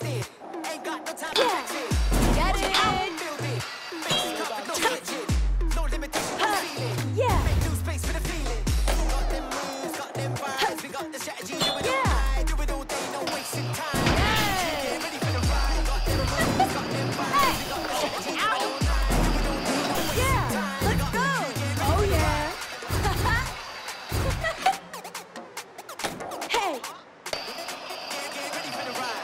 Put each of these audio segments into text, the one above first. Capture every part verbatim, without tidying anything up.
it. Ain't got no time Yeah. to fix it. Get Watch it. out, build it. Make it cut, no switching. No limitation, no ceiling. Yeah. Make new space for the feeling. Got them moves, got them vibes. We got the strategy, do it all Yeah. night. Do it all day, no wasting time. Get ready for the ride. Got them moves, got them vibes. We got the strategy, do it all night. Do it all day, no wasting Yeah. time. Let's Got go. the crew, get ready Oh for the yeah. ride. Hey. Get, get ready for the ride.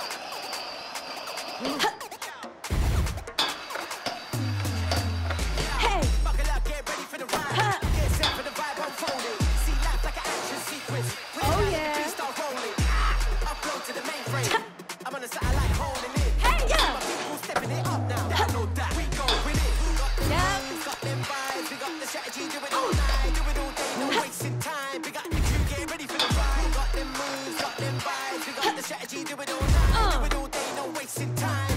Hey. Buckle up, get ready for the ride. Huh. Get set for the vibe unfolding. See life like an action sequence. With Oh, the light, yeah. the beat start rolling. Upload to the mainframe. I'm on the satellite holding it. Hey, yeah. My people stepping it up now. Download that. We go with it. Got them Yeah. moves, got them vibes. We got the strategy. Do it all night. Do it all day. No wasting time. We got the crew, get ready for the ride. Got them moves, got them vibes. We got the strategy. Do it all night. Uh. Do it all day. No wasting time.